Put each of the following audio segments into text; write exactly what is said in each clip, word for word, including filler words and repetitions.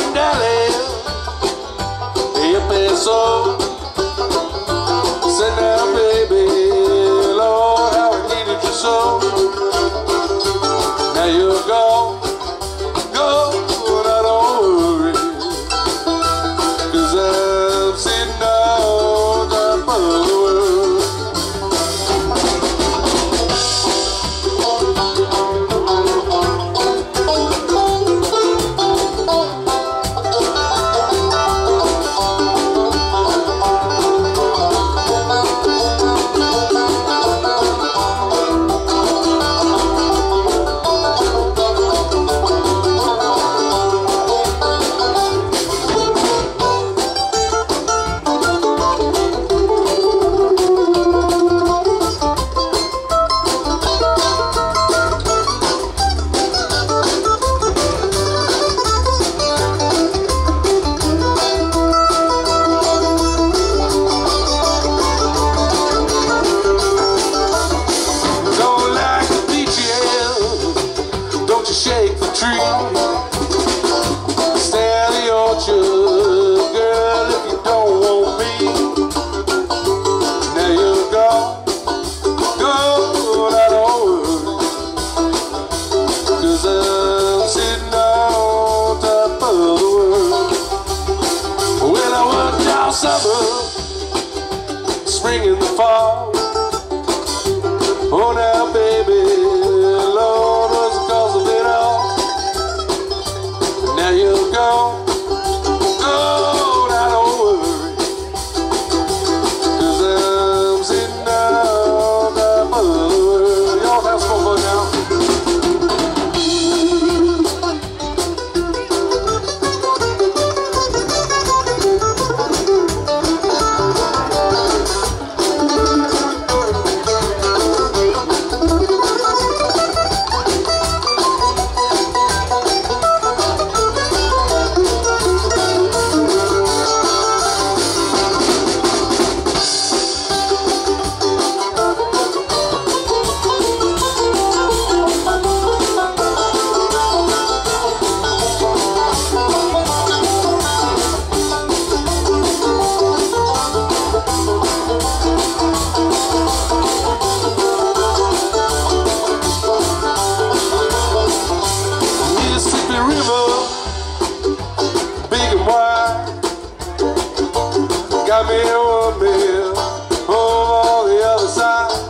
in Dallas, hippie soul. Said now, baby, Lord, how I needed you so. Now you're gone, gone, I don't worry, 'cause I'm sitting on top of the world. Shake the tree, stay at the orchard, girl, if you don't want me. Now you're gone, gone, I don't worry, 'cause I'm sitting on top of the world. Well, I worked all summer, spring and the fall. Oh, now, baby, Lord, was the cause of it all. Now you're gone, gone, I don't worry, 'cause I'm sitting on top of the world. Y'all have some fun now. Got me in one mill, home on the other side.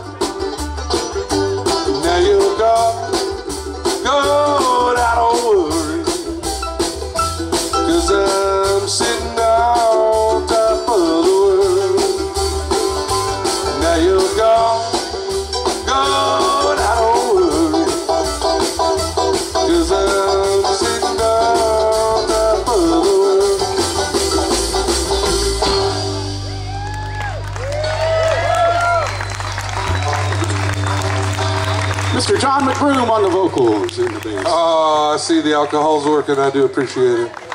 Now you're gone, gone, I don't worry, 'cause I'm sitting on top of the world. Now you're gone, gone, I don't worry, 'cause I'm sitting on top of the world. Mister John McBroom on the vocals in the bass. Oh, I see the alcohol's working. I do appreciate it.